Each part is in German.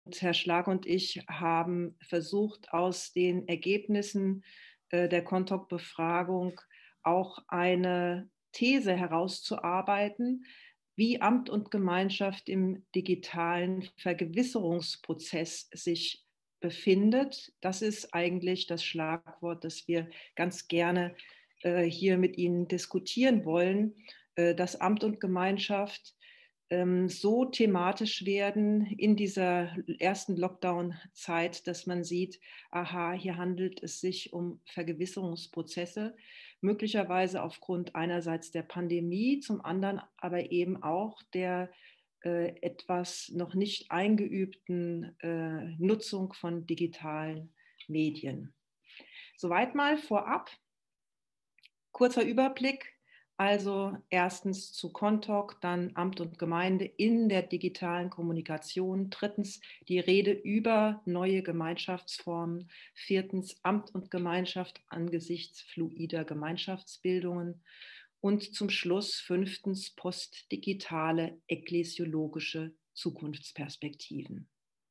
Herr Schlag und ich haben versucht, aus den Ergebnissen der Kontok-Befragung auch eine These herauszuarbeiten, wie Amt und Gemeinschaft im digitalen Vergewisserungsprozess sich befindet. Das ist eigentlich das Schlagwort, das wir ganz gerne hier mit Ihnen diskutieren wollen, dass Amt und Gemeinschaft so thematisch werden in dieser ersten Lockdown-Zeit, dass man sieht, aha, hier handelt es sich um Vergewisserungsprozesse, möglicherweise aufgrund einerseits der Pandemie, zum anderen aber eben auch der etwas noch nicht eingeübten Nutzung von digitalen Medien. Soweit mal vorab. Kurzer Überblick. Also erstens zu Kontok, dann Amt und Gemeinde in der digitalen Kommunikation. Drittens die Rede über neue Gemeinschaftsformen. Viertens Amt und Gemeinschaft angesichts fluider Gemeinschaftsbildungen. Und zum Schluss fünftens postdigitale ekklesiologische Zukunftsperspektiven.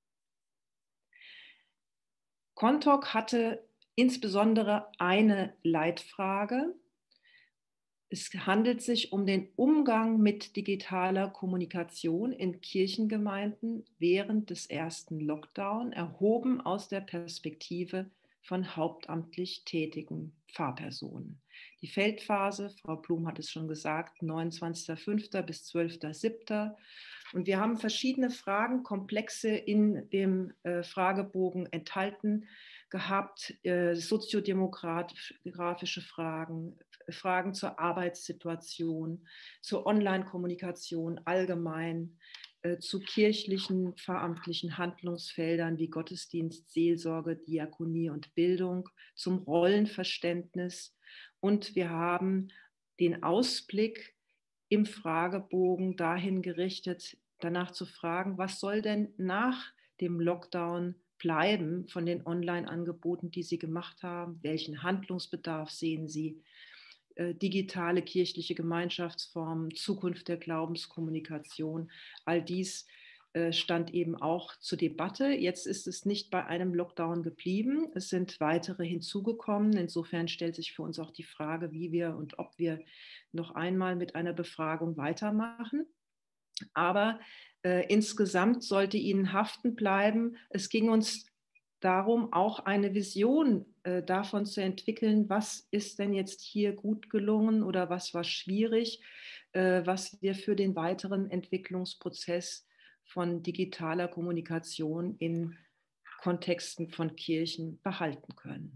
Kontok hatte insbesondere eine Leitfrage. Es handelt sich um den Umgang mit digitaler Kommunikation in Kirchengemeinden während des ersten Lockdown, erhoben aus der Perspektive von hauptamtlich tätigen Pfarrpersonen. Die Feldphase, Frau Blum hat es schon gesagt, 29.05. bis 12.07. Und wir haben verschiedene Fragen, Komplexe in dem Fragebogen enthalten gehabt, soziodemografische Fragen, Fragen zur Arbeitssituation, zur Online-Kommunikation allgemein, zu kirchlichen, pfarramtlichen Handlungsfeldern wie Gottesdienst, Seelsorge, Diakonie und Bildung, zum Rollenverständnis. Und wir haben den Ausblick im Fragebogen dahin gerichtet, danach zu fragen, was soll denn nach dem Lockdown bleiben von den Online-Angeboten, die Sie gemacht haben? Welchen Handlungsbedarf sehen Sie? Digitale kirchliche Gemeinschaftsformen, Zukunft der Glaubenskommunikation, all dies stand eben auch zur Debatte. Jetzt ist es nicht bei einem Lockdown geblieben. Es sind weitere hinzugekommen. Insofern stellt sich für uns auch die Frage, wie wir und ob wir noch einmal mit einer Befragung weitermachen. Aber insgesamt sollte Ihnen haften bleiben. Es ging uns darum, auch eine Vision davon zu entwickeln, was ist denn jetzt hier gut gelungen oder was war schwierig, was wir für den weiteren Entwicklungsprozess von digitaler Kommunikation in Kontexten von Kirchen behalten können.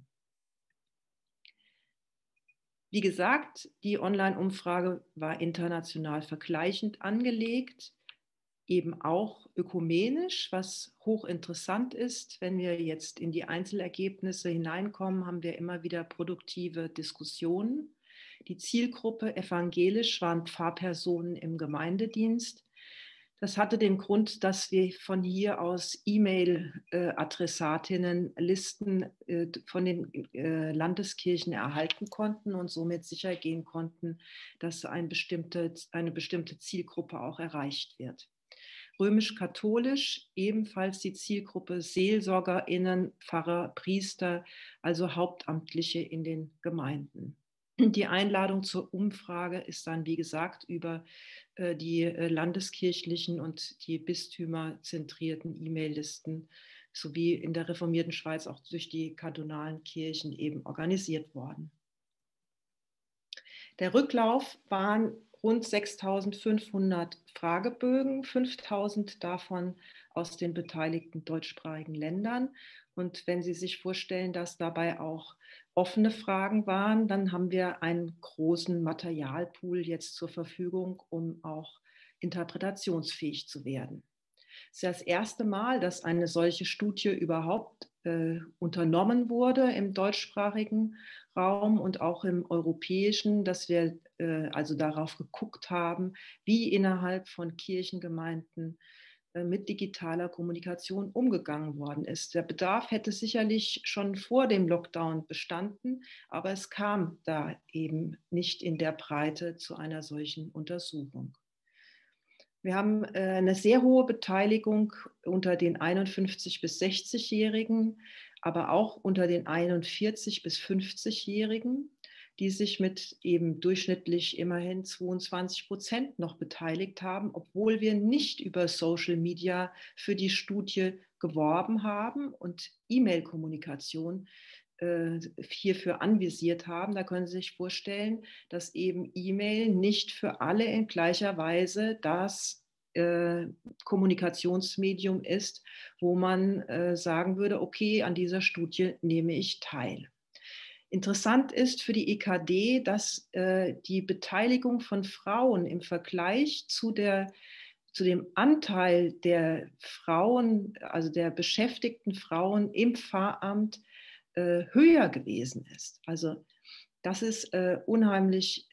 Wie gesagt, die Online-Umfrage war international vergleichend angelegt, eben auch ökumenisch, was hochinteressant ist. Wenn wir jetzt in die Einzelergebnisse hineinkommen, haben wir immer wieder produktive Diskussionen. Die Zielgruppe evangelisch waren Pfarrpersonen im Gemeindedienst. Das hatte den Grund, dass wir von hier aus E-Mail-Adressatinnen Listen von den Landeskirchen erhalten konnten und somit sicher gehen konnten, dass eine bestimmte Zielgruppe auch erreicht wird. Römisch-katholisch, ebenfalls die Zielgruppe SeelsorgerInnen, Pfarrer, Priester, also Hauptamtliche in den Gemeinden. Die Einladung zur Umfrage ist dann, wie gesagt, über die landeskirchlichen und die bistümerzentrierten E-Mail-Listen sowie in der reformierten Schweiz auch durch die kantonalen Kirchen eben organisiert worden. Der Rücklauf waren rund 6.500 Fragebögen, 5.000 davon aus den beteiligten deutschsprachigen Ländern. Und wenn Sie sich vorstellen, dass dabei auch offene Fragen waren, dann haben wir einen großen Materialpool jetzt zur Verfügung, um auch interpretationsfähig zu werden. Es ist das erste Mal, dass eine solche Studie überhaupt unternommen wurde im deutschsprachigen Raum und auch im europäischen, dass wir also darauf geguckt haben, wie innerhalb von Kirchengemeinden mit digitaler Kommunikation umgegangen worden ist. Der Bedarf hätte sicherlich schon vor dem Lockdown bestanden, aber es kam da eben nicht in der Breite zu einer solchen Untersuchung. Wir haben eine sehr hohe Beteiligung unter den 51- bis 60-Jährigen, aber auch unter den 41- bis 50-Jährigen, die sich mit eben durchschnittlich immerhin 22% noch beteiligt haben, obwohl wir nicht über Social Media für die Studie geworben haben und E-Mail-Kommunikation hierfür anvisiert haben. Da können Sie sich vorstellen, dass eben E-Mail nicht für alle in gleicher Weise das Kommunikationsmedium ist, wo man sagen würde, okay, an dieser Studie nehme ich teil. Interessant ist für die EKD, dass die Beteiligung von Frauen im Vergleich zu dem Anteil der Frauen, also der beschäftigten Frauen im Pfarramt, höher gewesen ist. Also das ist unheimlich,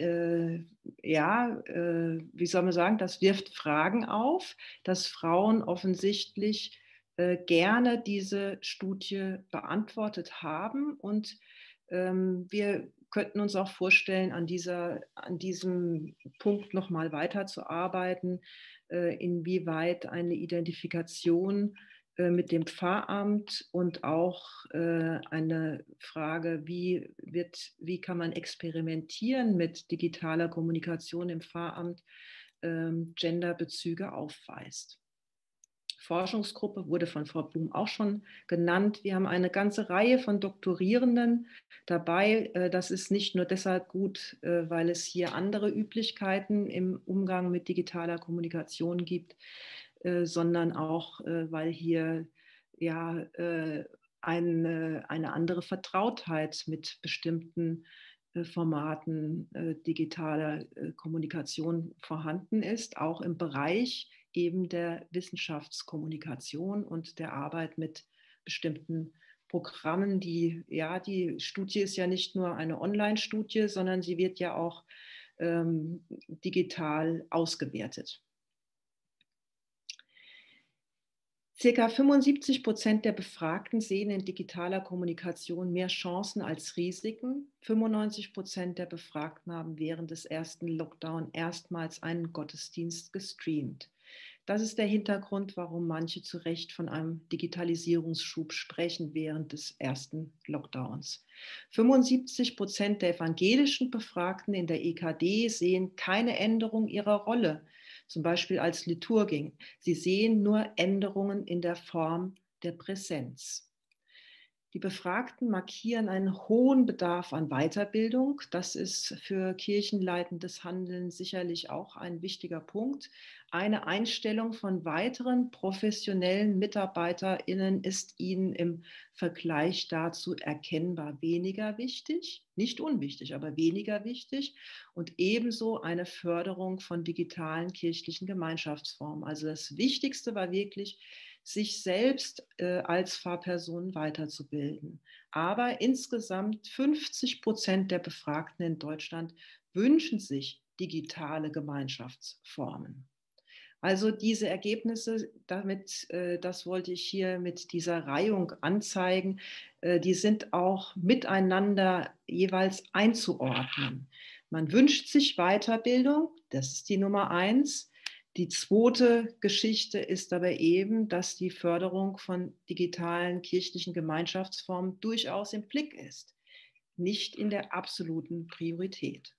wie soll man sagen, das wirft Fragen auf, dass Frauen offensichtlich gerne diese Studie beantwortet haben. Und wir könnten uns auch vorstellen, an diesem Punkt nochmal weiterzuarbeiten, inwieweit eine Identifikation mit dem Pfarramt und auch eine Frage, wie kann man experimentieren mit digitaler Kommunikation im Pfarramt, Genderbezüge aufweist. Forschungsgruppe wurde von Frau Blum auch schon genannt. Wir haben eine ganze Reihe von Doktorierenden dabei. Das ist nicht nur deshalb gut, weil es hier andere Üblichkeiten im Umgang mit digitaler Kommunikation gibt, sondern auch, weil hier ja eine andere Vertrautheit mit bestimmten Formaten digitaler Kommunikation vorhanden ist, auch im Bereich eben der Wissenschaftskommunikation und der Arbeit mit bestimmten Programmen. Die Studie ist ja nicht nur eine Online-Studie, sondern sie wird ja auch digital ausgewertet. Circa 75% der Befragten sehen in digitaler Kommunikation mehr Chancen als Risiken. 95% der Befragten haben während des ersten Lockdown erstmals einen Gottesdienst gestreamt. Das ist der Hintergrund, warum manche zu Recht von einem Digitalisierungsschub sprechen während des ersten Lockdowns. 75% der evangelischen Befragten in der EKD sehen keine Änderung ihrer Rolle, zum Beispiel als Liturgin. Sie sehen nur Änderungen in der Form der Präsenz. Die Befragten markieren einen hohen Bedarf an Weiterbildung. Das ist für kirchenleitendes Handeln sicherlich auch ein wichtiger Punkt. Eine Einstellung von weiteren professionellen MitarbeiterInnen ist ihnen im Vergleich dazu erkennbar weniger wichtig, nicht unwichtig, aber weniger wichtig. Und ebenso eine Förderung von digitalen kirchlichen Gemeinschaftsformen. Also das Wichtigste war wirklich, sich selbst als Pfarrperson weiterzubilden. Aber insgesamt 50% der Befragten in Deutschland wünschen sich digitale Gemeinschaftsformen. Also diese Ergebnisse, das wollte ich hier mit dieser Reihung anzeigen, die sind auch miteinander jeweils einzuordnen. Man wünscht sich Weiterbildung, das ist die Nummer 1. Die zweite Geschichte ist aber eben, dass die Förderung von digitalen kirchlichen Gemeinschaftsformen durchaus im Blick ist, nicht in der absoluten Priorität.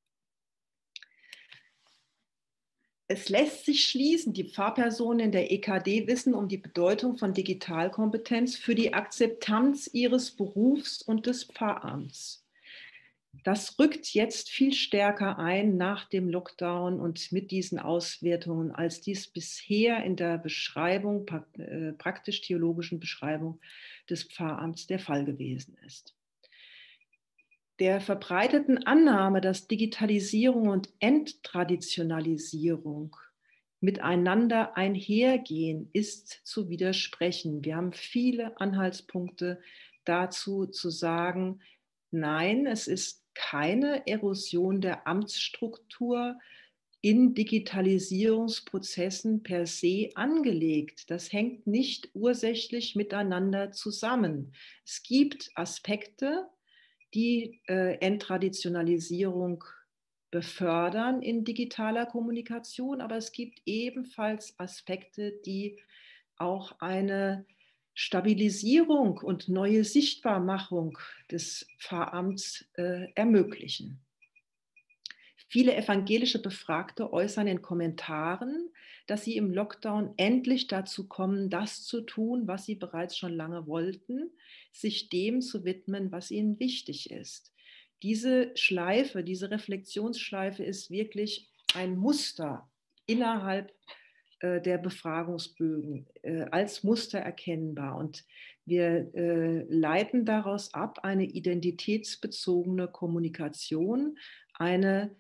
Es lässt sich schließen, die Pfarrpersonen in der EKD wissen um die Bedeutung von Digitalkompetenz für die Akzeptanz ihres Berufs und des Pfarramts. Das rückt jetzt viel stärker ein nach dem Lockdown und mit diesen Auswertungen, als dies bisher in der Beschreibung, praktisch-theologischen Beschreibung des Pfarramts der Fall gewesen ist. Der verbreiteten Annahme, dass Digitalisierung und Enttraditionalisierung miteinander einhergehen, ist zu widersprechen. Wir haben viele Anhaltspunkte dazu zu sagen, nein, es ist keine Erosion der Amtsstruktur in Digitalisierungsprozessen per se angelegt. Das hängt nicht ursächlich miteinander zusammen. Es gibt Aspekte, die Enttraditionalisierung befördern in digitaler Kommunikation, aber es gibt ebenfalls Aspekte, die auch eine Stabilisierung und neue Sichtbarmachung des Pfarramts ermöglichen. Viele evangelische Befragte äußern in Kommentaren, dass sie im Lockdown endlich dazu kommen, das zu tun, was sie bereits schon lange wollten, sich dem zu widmen, was ihnen wichtig ist. Diese Schleife, diese Reflexionsschleife ist wirklich ein Muster innerhalb der Befragungsbögen, als Muster erkennbar. Und wir leiten daraus ab eine identitätsbezogene Kommunikation, ein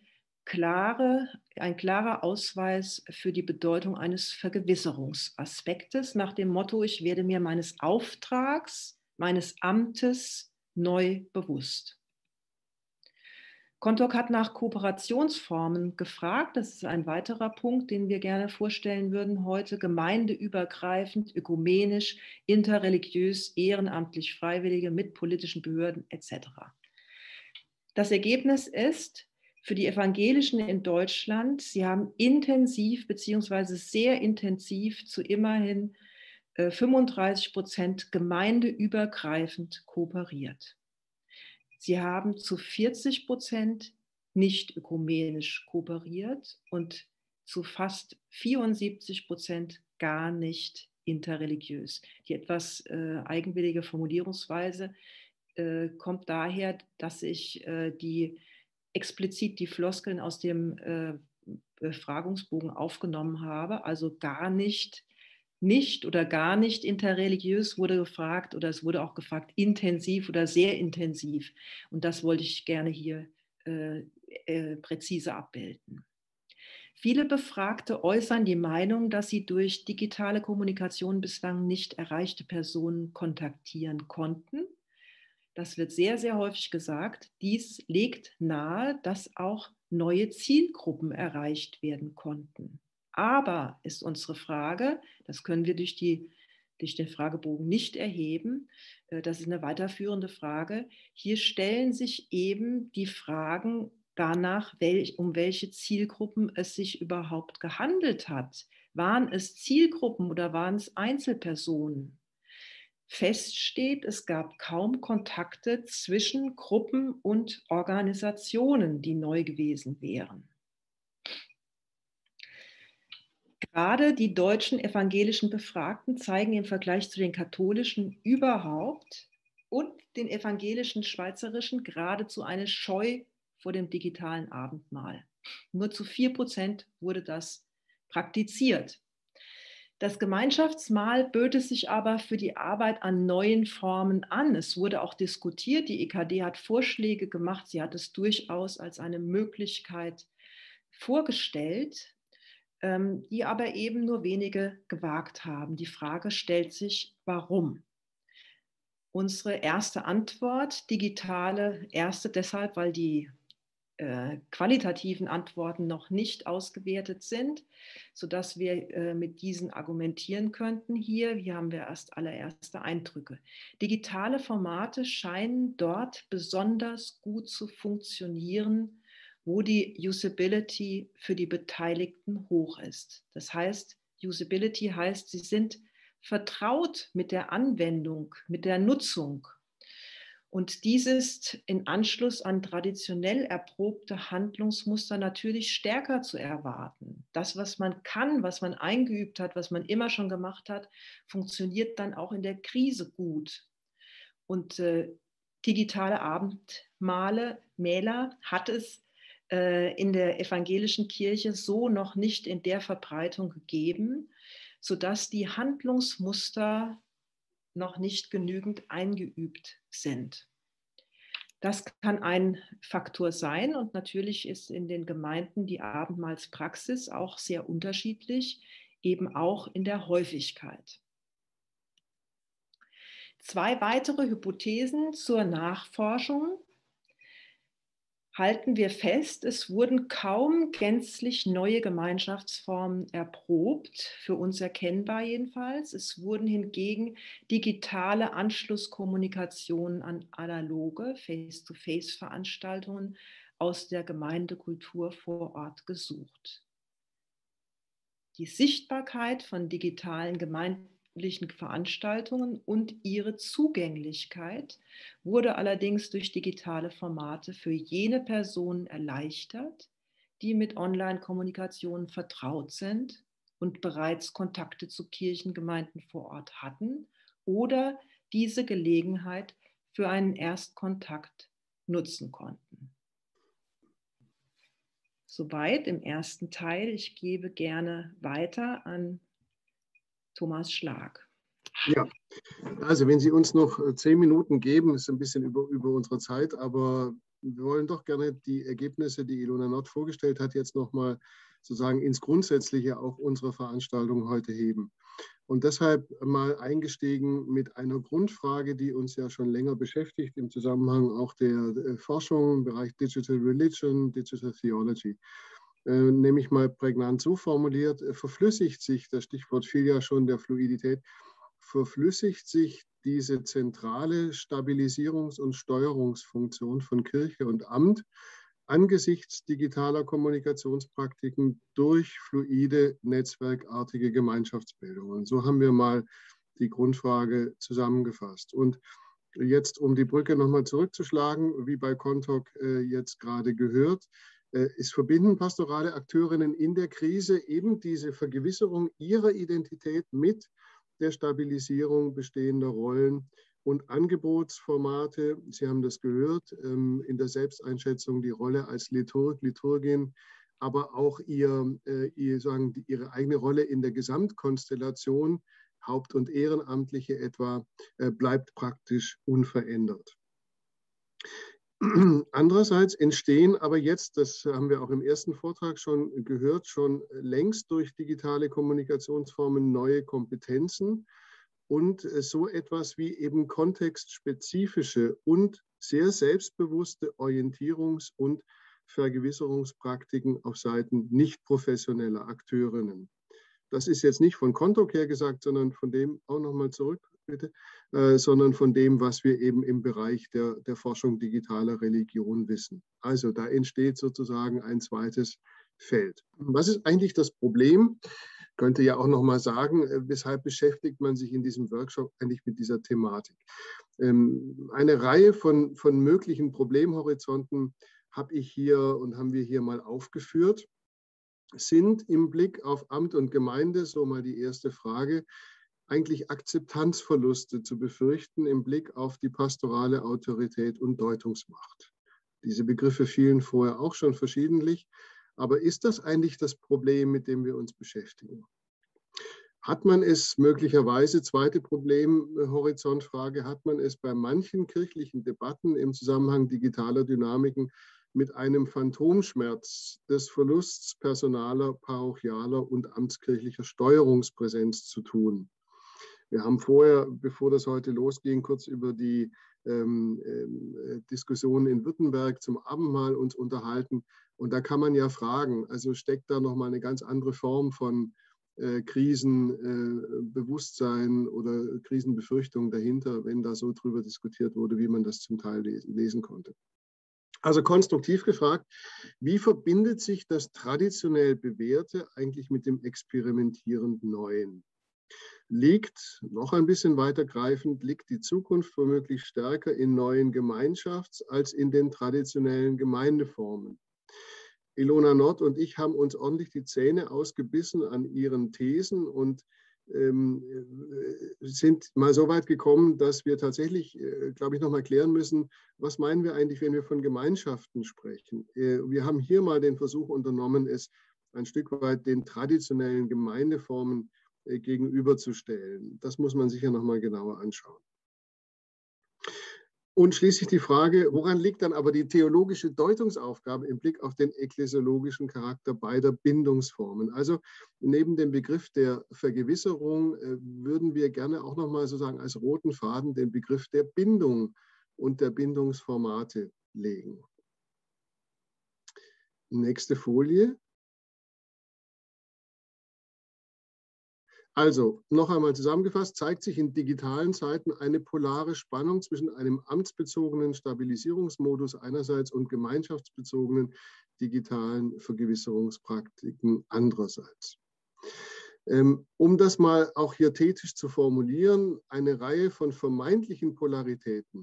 klarer Ausweis für die Bedeutung eines Vergewisserungsaspektes nach dem Motto, ich werde mir meines Auftrags, meines Amtes neu bewusst. Kontok hat nach Kooperationsformen gefragt. Das ist ein weiterer Punkt, den wir gerne vorstellen würden heute. Gemeindeübergreifend, ökumenisch, interreligiös, ehrenamtlich, Freiwillige mit politischen Behörden etc. Das Ergebnis ist für die Evangelischen in Deutschland, sie haben intensiv bzw. sehr intensiv zu immerhin 35% gemeindeübergreifend kooperiert. Sie haben zu 40% nicht ökumenisch kooperiert und zu fast 74% gar nicht interreligiös. Die etwas eigenwillige Formulierungsweise kommt daher, dass ich explizit die Floskeln aus dem Befragungsbogen aufgenommen habe, also gar nicht oder gar nicht interreligiös wurde gefragt oder es wurde auch gefragt intensiv oder sehr intensiv. Und das wollte ich gerne hier präzise abbilden. Viele Befragte äußern die Meinung, dass sie durch digitale Kommunikation bislang nicht erreichte Personen kontaktieren konnten. Das wird sehr, sehr häufig gesagt. Dies legt nahe, dass auch neue Zielgruppen erreicht werden konnten. Aber ist unsere Frage, das können wir durch den Fragebogen nicht erheben, das ist eine weiterführende Frage. Hier stellen sich eben die Fragen danach, um welche Zielgruppen es sich überhaupt gehandelt hat. Waren es Zielgruppen oder waren es Einzelpersonen? Fest steht, es gab kaum Kontakte zwischen Gruppen und Organisationen, die neu gewesen wären. Gerade die deutschen evangelischen Befragten zeigen im Vergleich zu den katholischen überhaupt und den evangelischen schweizerischen geradezu eine Scheu vor dem digitalen Abendmahl. Nur zu 4% wurde das praktiziert. Das Gemeinschaftsmahl böte sich aber für die Arbeit an neuen Formen an. Es wurde auch diskutiert. Die EKD hat Vorschläge gemacht. Sie hat es durchaus als eine Möglichkeit vorgestellt, die aber eben nur wenige gewagt haben. Die Frage stellt sich, warum? Unsere erste Antwort, digitale, erste deshalb, weil die qualitativen Antworten noch nicht ausgewertet sind, sodass wir mit diesen argumentieren könnten hier. Hier haben wir erst allererste Eindrücke. Digitale Formate scheinen dort besonders gut zu funktionieren, wo die Usability für die Beteiligten hoch ist. Das heißt, Usability heißt, sie sind vertraut mit der Anwendung, mit der Nutzung. Und dies ist in Anschluss an traditionell erprobte Handlungsmuster natürlich stärker zu erwarten. Das, was man kann, was man eingeübt hat, was man immer schon gemacht hat, funktioniert dann auch in der Krise gut. Und digitale Abendmahle, Mähler, hat es in der evangelischen Kirche so noch nicht in der Verbreitung gegeben, sodass die Handlungsmuster noch nicht genügend eingeübt sind. Das kann ein Faktor sein und natürlich ist in den Gemeinden die Abendmahlspraxis auch sehr unterschiedlich, eben auch in der Häufigkeit. 2 weitere Hypothesen zur Nachforschung. Halten wir fest, es wurden kaum gänzlich neue Gemeinschaftsformen erprobt, für uns erkennbar jedenfalls. Es wurden hingegen digitale Anschlusskommunikationen an analoge Face-to-Face-Veranstaltungen aus der Gemeindekultur vor Ort gesucht. Die Sichtbarkeit von digitalen gemeindlichen Veranstaltungen und ihre Zugänglichkeit wurde allerdings durch digitale Formate für jene Personen erleichtert, die mit Online-Kommunikation vertraut sind und bereits Kontakte zu Kirchengemeinden vor Ort hatten oder diese Gelegenheit für einen Erstkontakt nutzen konnten. Soweit im ersten Teil. Ich gebe gerne weiter an Thomas Schlag. Ja, also wenn Sie uns noch 10 Minuten geben, ist ein bisschen über unsere Zeit, aber wir wollen doch gerne die Ergebnisse, die Ilona Nott vorgestellt hat, jetzt nochmal sozusagen ins Grundsätzliche auch unserer Veranstaltung heute heben. Und deshalb mal eingestiegen mit einer Grundfrage, die uns ja schon länger beschäftigt, im Zusammenhang auch der Forschung im Bereich Digital Religion, Digital Theology. Nämlich mal prägnant so formuliert, verflüssigt sich, das Stichwort fiel ja schon der Fluidität, verflüssigt sich diese zentrale Stabilisierungs- und Steuerungsfunktion von Kirche und Amt angesichts digitaler Kommunikationspraktiken durch fluide, netzwerkartige Gemeinschaftsbildungen. So haben wir mal die Grundfrage zusammengefasst. Und jetzt, um die Brücke nochmal zurückzuschlagen, wie bei Kontok jetzt gerade gehört, es verbinden pastorale Akteurinnen in der Krise eben diese Vergewisserung ihrer Identität mit der Stabilisierung bestehender Rollen und Angebotsformate. Sie haben das gehört, in der Selbsteinschätzung die Rolle als Liturg, Liturgin, aber auch ihre eigene Rolle in der Gesamtkonstellation, Haupt- und Ehrenamtliche etwa, bleibt praktisch unverändert. Andererseits entstehen aber jetzt, das haben wir auch im ersten Vortrag schon gehört, schon längst durch digitale Kommunikationsformen neue Kompetenzen und so etwas wie eben kontextspezifische und sehr selbstbewusste Orientierungs- und Vergewisserungspraktiken auf Seiten nicht professioneller Akteurinnen. Das ist jetzt nicht von Kontok her gesagt, sondern von dem auch nochmal zurück, bitte, sondern von dem, was wir eben im Bereich der Forschung digitaler Religion wissen. Also da entsteht sozusagen ein zweites Feld. Was ist eigentlich das Problem? Ich könnte ja auch nochmal sagen, weshalb beschäftigt man sich in diesem Workshop eigentlich mit dieser Thematik? Eine Reihe von möglichen Problemhorizonten habe ich hier und haben wir hier mal aufgeführt. Sind im Blick auf Amt und Gemeinde, so mal die erste Frage, eigentlich Akzeptanzverluste zu befürchten im Blick auf die pastorale Autorität und Deutungsmacht? Diese Begriffe fielen vorher auch schon verschiedentlich, aber ist das eigentlich das Problem, mit dem wir uns beschäftigen? Hat man es möglicherweise, zweite Problemhorizontfrage, hat man es bei manchen kirchlichen Debatten im Zusammenhang digitaler Dynamiken mit einem Phantomschmerz des Verlusts personaler, parochialer und amtskirchlicher Steuerungspräsenz zu tun? Wir haben vorher, bevor das heute losging, kurz über die Diskussionen in Württemberg zum Abendmahl uns unterhalten. Und da kann man ja fragen, also steckt da nochmal eine ganz andere Form von Krisenbewusstsein oder Krisenbefürchtung dahinter, wenn da so drüber diskutiert wurde, wie man das zum Teil lesen konnte. Also konstruktiv gefragt, wie verbindet sich das traditionell Bewährte eigentlich mit dem experimentierend Neuen? Liegt, noch ein bisschen weitergreifend, liegt die Zukunft womöglich stärker in neuen Gemeinschafts- als in den traditionellen Gemeindeformen? Ilona Nott und ich haben uns ordentlich die Zähne ausgebissen an ihren Thesen und sind mal so weit gekommen, dass wir tatsächlich, glaube ich, noch mal klären müssen, was meinen wir eigentlich, wenn wir von Gemeinschaften sprechen? Wir haben hier mal den Versuch unternommen, es ein Stück weit den traditionellen Gemeindeformen gegenüberzustellen. Das muss man sich ja noch mal genauer anschauen. Und schließlich die Frage, woran liegt dann aber die theologische Deutungsaufgabe im Blick auf den ekklesiologischen Charakter beider Bindungsformen? Also neben dem Begriff der Vergewisserung würden wir gerne auch nochmal sozusagen als roten Faden den Begriff der Bindung und der Bindungsformate legen. Nächste Folie. Also, noch einmal zusammengefasst, zeigt sich in digitalen Zeiten eine polare Spannung zwischen einem amtsbezogenen Stabilisierungsmodus einerseits und gemeinschaftsbezogenen digitalen Vergewisserungspraktiken andererseits. Um das mal auch hier tätisch zu formulieren, eine Reihe von vermeintlichen Polaritäten,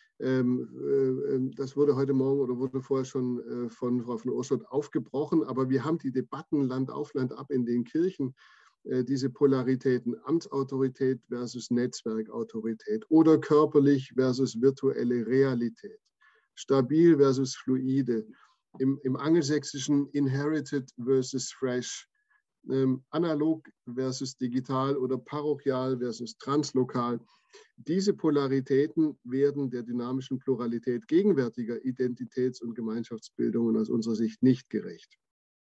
das wurde heute Morgen oder wurde vorher schon von Frau von Oorschot aufgebrochen, aber wir haben die Debatten Land auf Land ab in den Kirchen, diese Polaritäten Amtsautorität versus Netzwerkautorität oder körperlich versus virtuelle Realität, stabil versus fluide, im Angelsächsischen inherited versus fresh, analog versus digital oder parochial versus translokal. Diese Polaritäten werden der dynamischen Pluralität gegenwärtiger Identitäts- und Gemeinschaftsbildungen aus unserer Sicht nicht gerecht.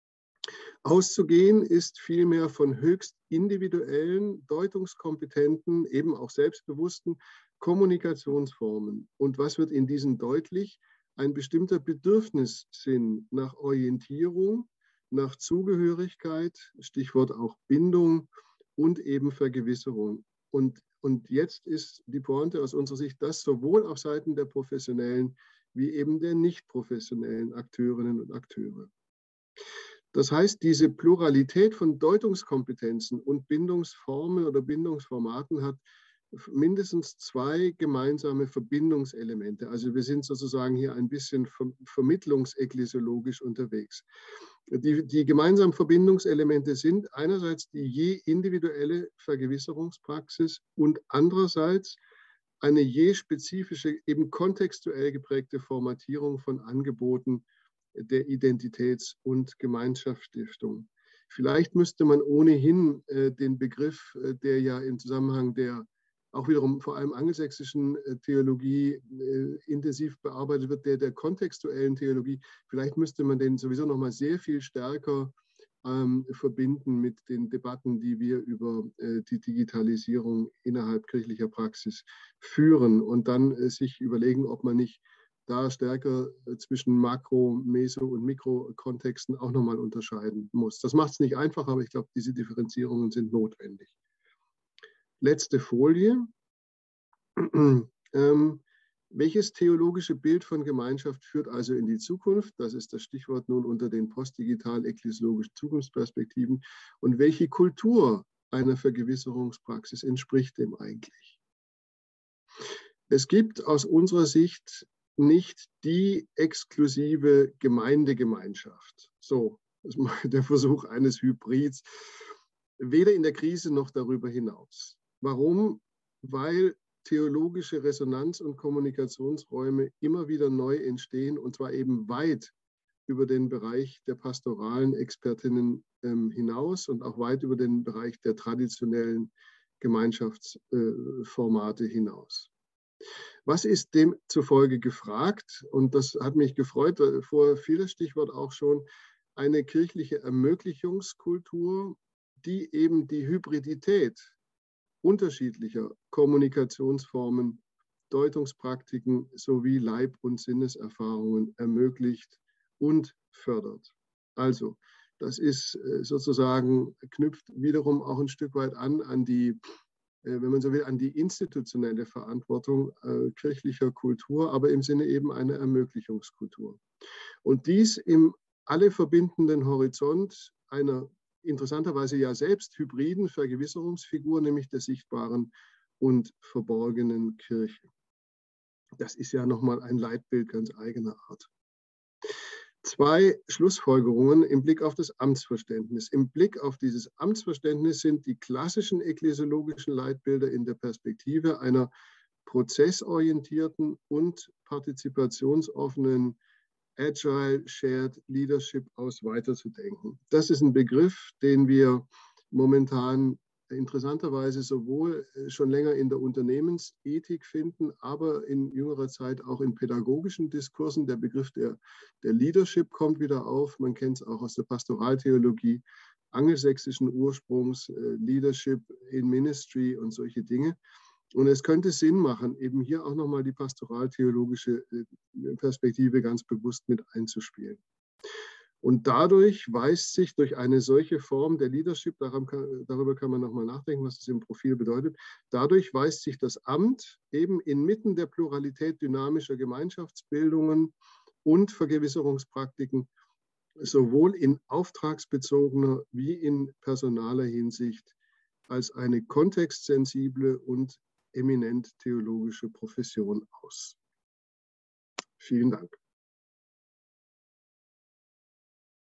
Auszugehen ist vielmehr von höchst individuellen, deutungskompetenten, eben auch selbstbewussten Kommunikationsformen. Und was wird in diesen deutlich? Ein bestimmter Bedürfnissinn nach Orientierung, nach Zugehörigkeit, Stichwort auch Bindung und eben Vergewisserung. Und jetzt ist die Pointe aus unserer Sicht, dass sowohl auf Seiten der professionellen wie eben der nicht professionellen Akteurinnen und Akteure. Das heißt, diese Pluralität von Deutungskompetenzen und Bindungsformen oder Bindungsformaten hat mindestens zwei gemeinsame Verbindungselemente. Also wir sind sozusagen hier ein bisschen vermittlungsekklesiologisch unterwegs. Die gemeinsamen Verbindungselemente sind einerseits die je individuelle Vergewisserungspraxis und andererseits eine je spezifische, eben kontextuell geprägte Formatierung von Angeboten der Identitäts- und Gemeinschaftsstiftung. Vielleicht müsste man ohnehin den Begriff, der ja im Zusammenhang der auch wiederum vor allem angelsächsischen Theologie intensiv bearbeitet wird, der kontextuellen Theologie, vielleicht müsste man den sowieso noch mal sehr viel stärker verbinden mit den Debatten, die wir über die Digitalisierung innerhalb kirchlicher Praxis führen und dann sich überlegen, ob man nicht da stärker zwischen Makro-, Meso- und Mikrokontexten auch nochmal unterscheiden muss. Das macht es nicht einfach, aber ich glaube, diese Differenzierungen sind notwendig. Letzte Folie. Welches theologische Bild von Gemeinschaft führt also in die Zukunft? Das ist das Stichwort nun unter den postdigital-ekklesiologischen Zukunftsperspektiven. Und welche Kultur einer Vergewisserungspraxis entspricht dem eigentlich? Es gibt aus unserer Sicht nicht die exklusive Gemeindegemeinschaft. So, das ist mal der Versuch eines Hybrids, weder in der Krise noch darüber hinaus. Warum? Weil theologische Resonanz- und Kommunikationsräume immer wieder neu entstehen und zwar eben weit über den Bereich der pastoralen Expertinnen hinaus und auch weit über den Bereich der traditionellen Gemeinschaftsformate hinaus. Was ist demzufolge gefragt? Und das hat mich gefreut, vorher fiel das Stichwort auch schon, eine kirchliche Ermöglichungskultur, die eben die Hybridität unterschiedlicher Kommunikationsformen, Deutungspraktiken sowie Leib- und Sinneserfahrungen ermöglicht und fördert. Also, das ist sozusagen, knüpft wiederum auch ein Stück weit an die, wenn man so will, an die institutionelle Verantwortung kirchlicher Kultur, aber im Sinne eben einer Ermöglichungskultur. Und dies im alle verbindenden Horizont einer interessanterweise ja selbst hybriden Vergewisserungsfigur, nämlich der sichtbaren und verborgenen Kirche. Das ist ja nochmal ein Leitbild ganz eigener Art. Zwei Schlussfolgerungen im Blick auf das Amtsverständnis. Im Blick auf dieses Amtsverständnis sind die klassischen ekklesiologischen Leitbilder in der Perspektive einer prozessorientierten und partizipationsoffenen Agile Shared Leadership aus weiterzudenken. Das ist ein Begriff, den wir momentan interessanterweise sowohl schon länger in der Unternehmensethik finden, aber in jüngerer Zeit auch in pädagogischen Diskursen. Der Begriff der Leadership kommt wieder auf. Man kennt es auch aus der Pastoraltheologie angelsächsischen Ursprungs, Leadership in Ministry und solche Dinge. Und es könnte Sinn machen, eben hier auch nochmal die pastoraltheologische Perspektive ganz bewusst mit einzuspielen. Und dadurch weist sich durch eine solche Form der Leadership, darüber kann man nochmal nachdenken, was das im Profil bedeutet, dadurch weist sich das Amt eben inmitten der Pluralität dynamischer Gemeinschaftsbildungen und Vergewisserungspraktiken sowohl in auftragsbezogener wie in personaler Hinsicht als eine kontextsensible und eminent theologische Profession aus. Vielen Dank.